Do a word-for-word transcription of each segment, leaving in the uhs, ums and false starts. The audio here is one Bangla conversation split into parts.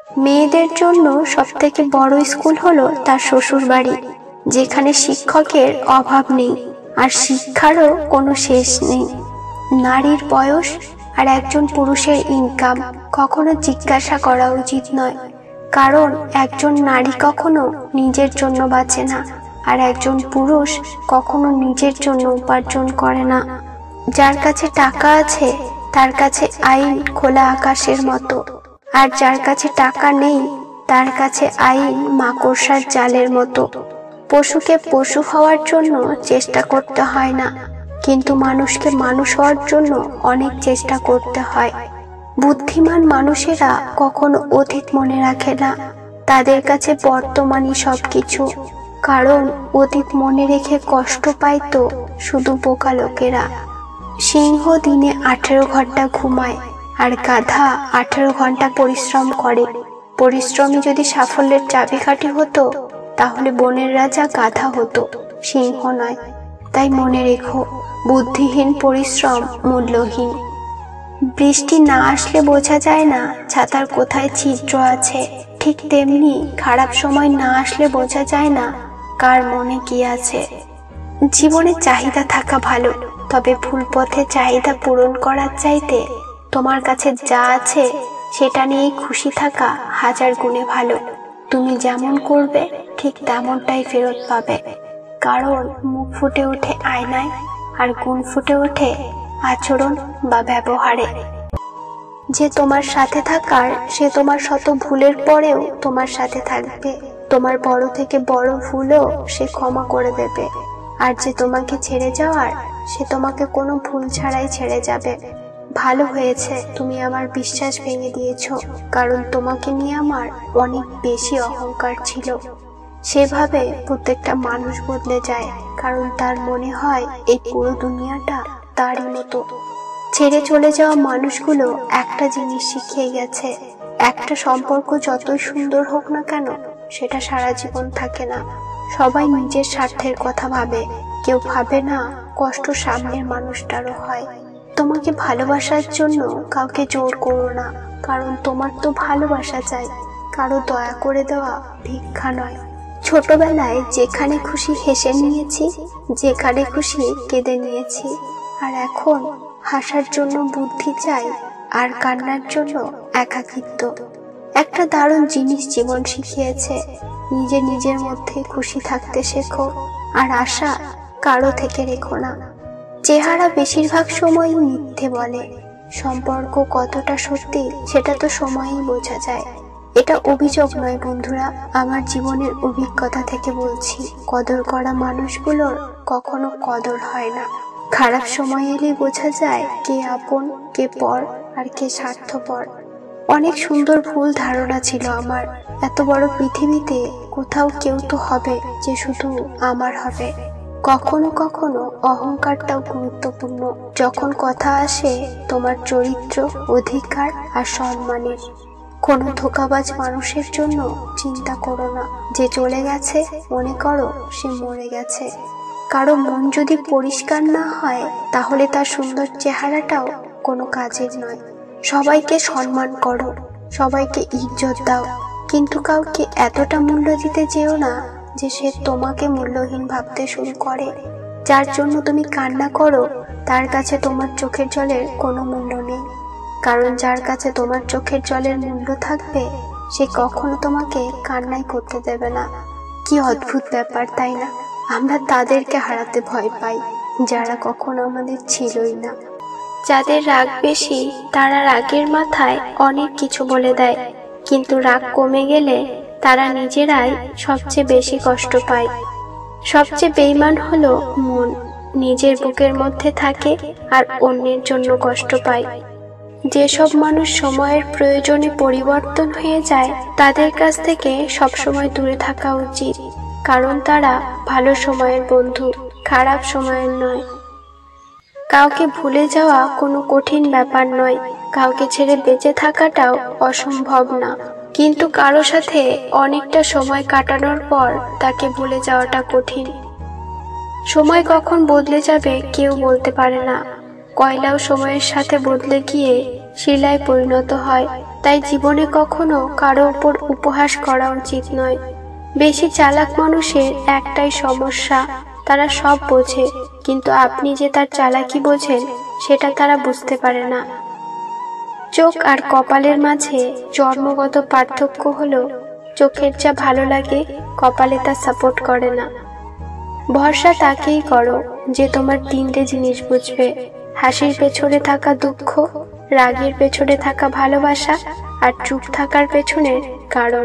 মেয়েদের জন্য সবথেকে বড় স্কুল হলো তার শ্বশুর বাড়ি, যেখানে শিক্ষকের অভাব নেই আর শিক্ষারও কোনো শেষ নেই। নারীর বয়স আর একজন পুরুষের ইনকাম কখনো জিজ্ঞাসা করা উচিত নয়, কারণ একজন নারী কখনো নিজের জন্য বাঁচে না আর একজন পুরুষ কখনো নিজের জন্য উপার্জন করে না। যার কাছে টাকা আছে তার কাছে আইন খোলা আকাশের মতো, আর যার কাছে টাকা নেই তার কাছে আইন মাকড়সার জালের মতো। পশুকে পশু হওয়ার জন্য চেষ্টা করতে হয় না, কিন্তু মানুষকে মানুষ হওয়ার জন্য অনেক চেষ্টা করতে হয়। বুদ্ধিমান মানুষেরা কখনো অতীত মনে রাখে না, তাদের কাছে বর্তমানই সবকিছু। কারণ অতীত মনে রেখে কষ্ট পায় তো শুধু বোকা লোকেরা। সিংহ দিনে আঠেরো ঘন্টা ঘুমায় আর গাধা আঠেরো ঘন্টা পরিশ্রম করে। পরিশ্রমী যদি সাফল্যের চাবিকাঠি হতো তাহলে বনের রাজা গাধা হতো, সিংহ নয়। তাই মনে রেখো, বুদ্ধিহীন পরিশ্রম মূল্যহীন। বৃষ্টি না আসলে বোঝা যায় না ছাতার কোথায় ছিদ্র আছে, ঠিক তেমনি খারাপ সময় না আসলে বোঝা যায় না কার মনে কি আছে। জীবনে চাহিদা থাকা ভালো, তবে ভুল পথে চাহিদা পূরণ করার চাইতে তোমার কাছে যা আছে সেটা নিয়েই খুশি থাকা হাজার গুণে ভালো। তুমি যেমন করবে ঠিক তেমনটাই ফেরত পাবে, কারণ মুখ ফুটে ওঠে আয়নায় আর গুণ ফুটে ওঠে আচরণ বা ব্যবহারে। যে তোমার সাথে থাকার সে তোমার শত ভুলের পরেও তোমার সাথে থাকবে, তোমার বড় থেকে বড় ভুলও সে ক্ষমা করে দেবে। আর যে তোমাকে ছেড়ে যাওয়ার সে তোমাকে কোনো ভুল ছাড়াই ছেড়ে যাবে। ভালো হয়েছে তুমি আমার বিশ্বাস ভেঙে দিয়েছো, কারণ তোমাকে নিয়ে আমার অনেক বেশি অহংকার ছিল। সেভাবে প্রত্যেকটা মানুষ বদলে যায়, কারণ তার মনে হয় এই পুরো দুনিয়াটা তারই মতো। ছেড়ে চলে যাওয়া মানুষগুলো একটা জিনিস শিখিয়ে গেছে, একটা সম্পর্ক যতই সুন্দর হোক না কেন সেটা সারা জীবন থাকে না। সবাই নিজের স্বার্থের কথা ভাবে, কেউ ভাবে না কষ্ট সামনের মানুষটারও হয়। তোমাকে ভালোবাসার জন্য কাউকে জোর করো না, কারণ তোমার তো ভালোবাসা চাই, কারো দয়া করে দেওয়া ভিক্ষা নয়। ছোটবেলায় যেখানে খুশি হেসে নিয়েছি, যেখানে খুশি কেঁদে নিয়েছি, আর এখন হাসার জন্য বুদ্ধি চাই আর কান্নার জন্য একাকিত্ব। একটা দারুণ জিনিস জীবন শিখিয়েছে, নিজে নিজের মধ্যে খুশি থাকতে শেখো আর আশা কারো থেকে রেখো না। চেহারা বেশিরভাগ সময়ই মিথ্যে বলে, সম্পর্ক কতটা সত্যি সেটা তো সময়ই বোঝা যায়। এটা অভিযোগ নয় বন্ধুরা, আমার জীবনের অভিজ্ঞতা থেকে বলছি। কদর করা মানুষগুলোর কখনো কদর হয় না। খারাপ সময় এলেই বোঝা যায় কে আপন, কে পর আর কে স্বার্থপর। অনেক সুন্দর ভুল ধারণা ছিল আমার, এত বড় পৃথিবীতে কোথাও কেউ তো হবে যে শুধু আমার হবে। কখনো কখনো অহংকারটাও গুরুত্বপূর্ণ, যখন কথা আসে তোমার চরিত্র, অধিকার আর সম্মানের। কোনো ধোঁকাবাজ মানুষের জন্য চিন্তা করো না, যে চলে গেছে মনে করো সে মরে গেছে। কারো মন যদি পরিষ্কার না হয় তাহলে তার সুন্দর চেহারাটাও কোনো কাজের নয়। সবাইকে সম্মান করো, সবাইকে ইজ্জত দাও, কিন্তু কাউকে এতটা মূল্য দিতে যেও না যে সে তোমাকে মূল্যহীন ভাবতে শুরু করে। যার জন্য তুমি কান্না করো তার কাছে তোমার চোখের জলের কোনো মূল্য নেই, কারণ যার কাছে তোমার চোখের জলের মূল্য থাকবে সে কখনো তোমাকে কান্নাই করতে দেবে না। কি অদ্ভুত ব্যাপার তাই না? আমরা তাদেরকে হারাতে ভয় পাই যারা কখনো আমাদের ছিলই না। যাদের রাগ বেশি তারা রাগের মাথায় অনেক কিছু বলে দেয়, কিন্তু রাগ কমে গেলে তারা নিজেরাই সবচেয়ে বেশি কষ্ট পায়। সবচেয়ে বেঈমান হলো মন, নিজের বুকের মধ্যে থাকে আর অন্যের জন্য কষ্ট পায়। যেসব মানুষ সময়ের প্রয়োজনে পরিবর্তন হয়ে যায় তাদের কাছ থেকে সবসময় দূরে থাকা উচিত, কারণ তারা ভালো সময়ের বন্ধু, খারাপ সময়ের নয়। কাউকে ভুলে যাওয়া কোনো কঠিন ব্যাপার নয়, কাউকে ছেড়ে বেঁচে থাকাটাও অসম্ভব না, কিন্তু কারো সাথে অনেকটা সময় কাটানোর পর তাকে ভুলে যাওয়াটা কঠিন। সময় কখন বদলে যাবে কেউ বলতে পারে না। কয়লাও সময়ের সাথে বদলে গিয়ে শিলায় পরিণত হয়, তাই তাই জীবনে কখনো কারো উপর উপহাস করা উচিত নয়। বেশি চালাক মানুষের একটাই সমস্যা, তারা সব বোঝে, কিন্তু আপনি যে তার চালাকি বোঝেন সেটা তারা বুঝতে পারে না। চোখ আর কপালের মাঝে জন্মগত পার্থক্য হলো চোখের যা ভালো লাগে কপালে তা সাপোর্ট করে না। ভরসা তাকেই করো যে তোমার তিনটে জিনিস বুঝবে: হাসির পেছনে থাকা দুঃখ, রাগের পেছনে থাকা ভালোবাসা, আর চুপ থাকার পেছনের কারণ।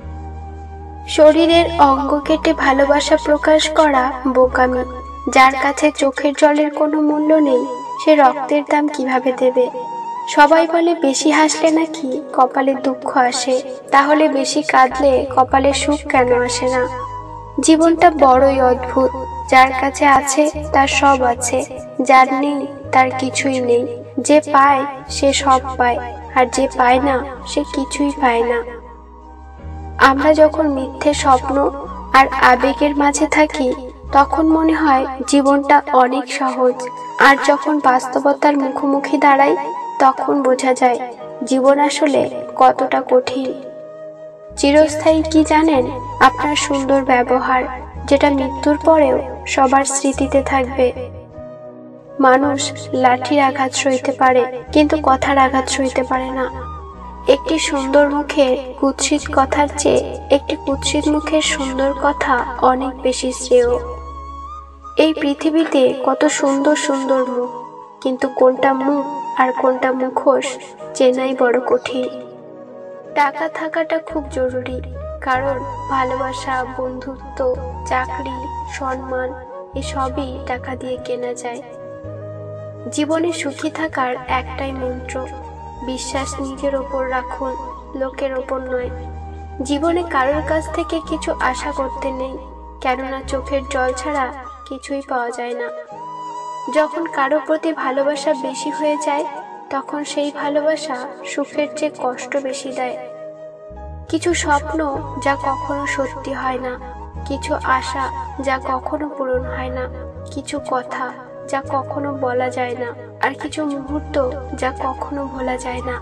শরীরের অঙ্গ কেটে ভালোবাসা প্রকাশ করা বোকামি। যার কাছে চোখের জলের কোনো মূল্য নেই সে রক্তের দাম কিভাবে দেবে? সবাই বলে বেশি হাসলে নাকি কপালে দুঃখ আসে, তাহলে বেশি কাঁদলে কপালে সুখ কেন আসে না? জীবনটা বড়ই অদ্ভুত। যার কাছে আছে তার সব আছে, যার নেই তার কিছুই নেই। যে পায় সে সব পায়, আর যে পায় না সে কিছুই পায় না। আমরা যখন মিথ্যে স্বপ্ন আর আবেগের মাঝে থাকি তখন মনে হয় জীবনটা অনেক সহজ, আর যখন বাস্তবতার মুখোমুখি দাঁড়াই তখন বোঝা যায় জীবন আসলে কতটা কঠিন। চিরস্থায়ী কি জানেন? আপনার সুন্দর ব্যবহার, যেটা মৃত্যুর পরেও সবার স্মৃতিতে থাকবে। মানুষ লাঠির আঘাত সইতে পারে কিন্তু কথার আঘাত সইতে পারে না। একটি সুন্দর মুখের কুৎসিত কথার চেয়ে একটি কুৎসিত মুখের সুন্দর কথা অনেক বেশি শ্রেয়। এই পৃথিবীতে কত সুন্দর সুন্দর মুখ, কিন্তু কোনটা মুখ আর কোনটা মুখোশ চেনাই বড় কঠিন। টাকা থাকাটা খুব জরুরি, কারণ ভালোবাসা, বন্ধুত্ব, চাকরি, সম্মান এসবই টাকা দিয়ে কেনা যায়। জীবনে সুখী থাকার একটাই মন্ত্র: বিশ্বাস নিজের ওপর রাখুন, লোকের ওপর নয়। জীবনে কারোর কাছ থেকে কিছু আশা করতে নেই, কেননা চোখের জল ছাড়া কিছুই পাওয়া যায় না। যখন কারো প্রতি ভালোবাসা বেশি হয়ে যায় তখন সেই ভালোবাসা সুখের চেয়ে কষ্ট বেশি দেয়। কিছু স্বপ্ন যা কখনো সত্যি হয় না, কিছু আশা যা কখনো পূরণ হয় না, কিছু কথা যা কখনো বলা যায় না, আর কিছু মুহূর্ত যা কখনো ভোলা যায় না।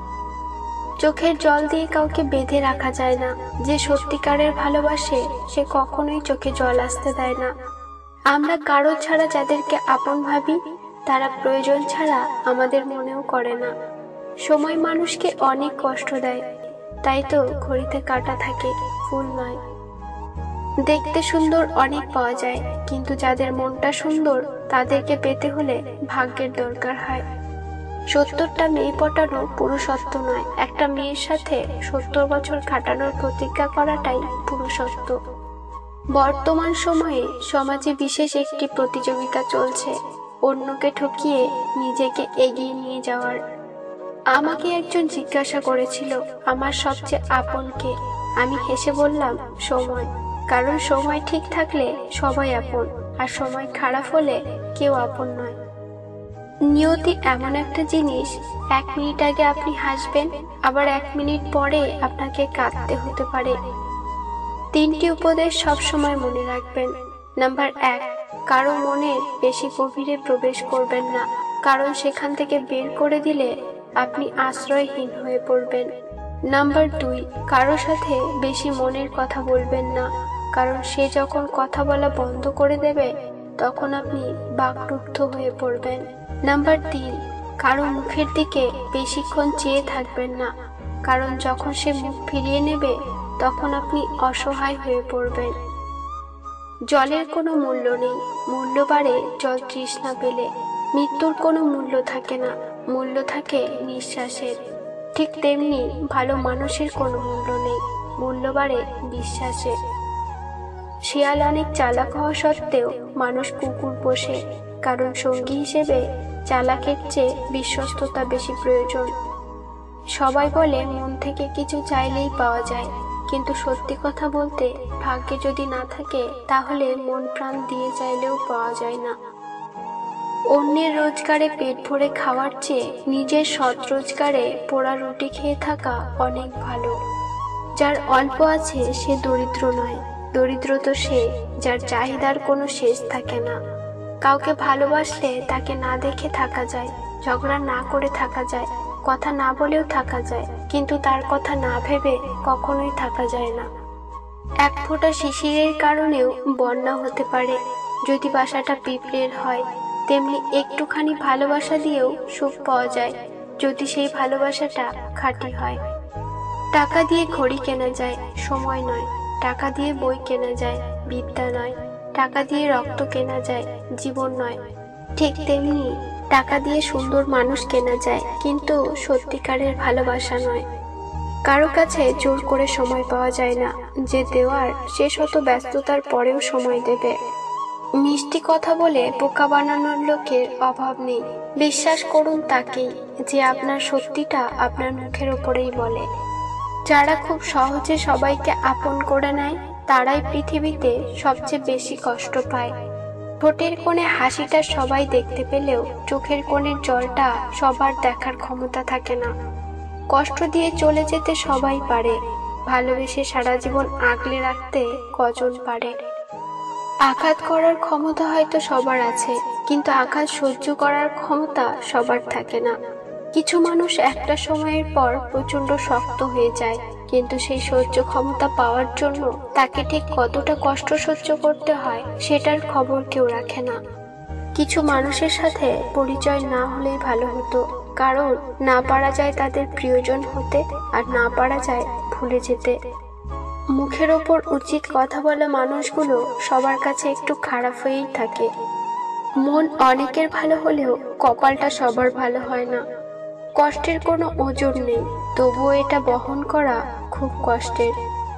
চোখের জল দিয়ে কাউকে বেঁধে রাখা যায় না। যে সত্যিকারের ভালোবাসে সে কখনোই চোখে জল আসতে দেয় না। আমরা কারো ছাড়া যাদেরকে আপন ভাবি তারা প্রয়োজন ছাড়া আমাদের মনেও করে না। সময় মানুষকে অনেক কষ্ট দেয়, তাই তো ঘড়িতে কাঁটা থাকে, ফুল নয়। দেখতে সুন্দর অনেক পাওয়া যায়, কিন্তু যাদের মনটা সুন্দর তাদেরকে পেতে হলে ভাগ্যের দরকার হয়। সত্তরটা মেয়ে পটানো পুরুষত্ব নয়, একটা মেয়ের সাথে সত্তর বছর কাটানোর প্রতিজ্ঞা করাটাই পুরুষত্ব। বর্তমান সময়ে সমাজে বিশেষ একটি প্রতিযোগিতা চলছে অন্যকে ঠকিয়ে নিজেকে এগিয়ে নিয়ে যাওয়ার। আমাকে একজন জিজ্ঞাসা করেছিল আমার সবচেয়ে আপন কে। আমি হেসে বললাম সময়, কারণ সময় ঠিক থাকলে সবাই আপন, আর সময় খারাপ হলে কেউ আপন নয়। নিয়তি এমন একটা জিনিস, এক মিনিট আগে আপনি হাসবেন, আবার এক মিনিট পরে আপনাকে কাঁদতে হতে পারে। তিনটি উপদেশ সবসময় মনে রাখবেন। নাম্বার এক, কারো মনের বেশি গভীরে প্রবেশ করবেন না, কারণ সেখান থেকে বের করে দিলে আপনি আশ্রয়হীন হয়ে পড়বেন। নাম্বার দুই, কারো সাথে বেশি মনের কথা বলবেন না, কারণ সে যখন কথা বলা বন্ধ করে দেবে তখন আপনি বাকরুদ্ধ হয়ে পড়বেন। নাম্বার তিন, কারো মুখের দিকে বেশিক্ষণ চেয়ে থাকবেন না, কারণ যখন সে মুখ ফিরিয়ে নেবে তখন আপনি অসহায় হয়ে পড়বেন। জলের কোনো মূল্য নেই, মূল্য বাড়ে জল তৃষ্ণা পেলে। মৃত্যুর কোনো মূল্য থাকে না, মূল্য থাকে নিঃশ্বাসের। ঠিক তেমনি ভালো মানুষের কোনো মূল্য নেই, মূল্য বাড়ে বিশ্বাসের। শিয়াল অনেক চালাক হওয়া সত্ত্বেও মানুষ কুকুর পোষে, কারণ সঙ্গী হিসেবে চালাকের চেয়ে বিশ্বস্ততা বেশি প্রয়োজন। সবাই বলে মন থেকে কিছু চাইলেই পাওয়া যায়, কিন্তু সত্যি কথা বলতে ভাগ্যে যদি না থাকে তাহলে মন প্রাণ দিয়ে চাইলেও পাওয়া যায় না। অন্যের রোজগারে পেট ভরে খাওয়ার চেয়ে নিজের সৎ রোজগারে পোড়া রুটি খেয়ে থাকা অনেক ভালো। যার অল্প আছে সে দরিদ্র নয়, দরিদ্র তো সে যার চাহিদার কোনো শেষ থাকে না। কাউকে ভালোবাসলে তাকে না দেখে থাকা যায়, ঝগড়া না করে থাকা যায়, কথা না বলেও থাকা যায়, কিন্তু তার কথা না ভেবে কখনোই থাকা যায় না। এক ফোঁটা শিশিরের কারণেও বন্যা হতে পারে যদি বাসাটা পিঁপড়ের হয়। তেমনি একটুখানি ভালোবাসা দিয়েও সুখ পাওয়া যায় যদি সেই ভালোবাসাটা খাঁটি হয়। টাকা দিয়ে ঘড়ি কেনা যায়, সময় নয়। টাকা দিয়ে বই কেনা যায়, বিদ্যা নয়। টাকা দিয়ে রক্ত কেনা যায়, জীবন নয়। ঠিক তেমনি টাকা দিয়ে সুন্দর মানুষ কেনা যায়, কিন্তু সত্যিকারের ভালোবাসা নয়। কারো কাছে জোর করে সময় পাওয়া যায় না, যে দেওয়ার সে শত ব্যস্ততার পরেও সময় দেবে। মিষ্টি কথা বলে বোকা বানানোর লোকের অভাব নেই। বিশ্বাস করুন তাকেই, যে আপনার সত্যিটা আপনার মুখের ওপরেই বলে। যারা খুব সহজে সবাইকে আপন করে নেয়, তারাই পৃথিবীতে সবচেয়ে বেশি কষ্ট পায়। ঠোঁটের কোণে হাসিটা সবাই দেখতে পেলেও চোখের কোণের জলটা সবার দেখার ক্ষমতা থাকে না। কষ্ট দিয়ে চলে যেতে সবাই পারে, ভালোবেসে সারা জীবন আগলে রাখতে কজন পারে। আঘাত করার ক্ষমতা হয়তো সবার আছে, কিন্তু আঘাত সহ্য করার ক্ষমতা সবার থাকে না। কিছু মানুষ একটা সময়ের পর প্রচন্ড শক্ত হয়ে যায়, কিন্তু সেই সহ্য ক্ষমতা পাওয়ার জন্য তাকে ঠিক কতটা কষ্ট সহ্য করতে হয় সেটার খবর কেউ রাখে না। কিছু মানুষের সাথে পরিচয় না হলেই ভালো হতো, কারণ না পারা যায় তাদের প্রিয়জন হতে, আর না পারা যায় ভুলে যেতে। মুখের ওপর উচিত কথা বলা মানুষগুলো সবার কাছে একটু খারাপ হয়েই থাকে। মন অনেকের ভালো হলেও কপালটা সবার ভালো হয় না। কষ্টের কোনো ওজন নেই, তবুও এটা বহন করা খুব কষ্টের।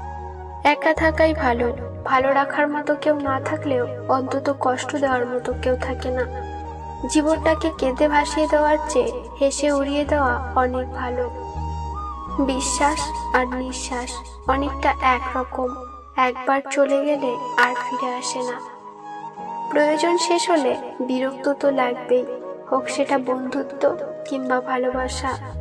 একা থাকাই ভালো। ভালো রাখার মতো কেউ না থাকলেও অন্তত কষ্ট দেওয়ার মতো কেউ থাকে না। জীবনটাকে কেঁদে ভাসিয়ে দেওয়ার চেয়ে হেসে উড়িয়ে দেওয়া অনেক ভালো। বিশ্বাস আর নিঃশ্বাস অনেকটা একরকম, একবার চলে গেলে আর ফিরে আসে না। প্রয়োজন শেষ হলে বিরক্ত তো লাগবেই, হোক সেটা বন্ধুত্ব কিংবা ভালোবাসা।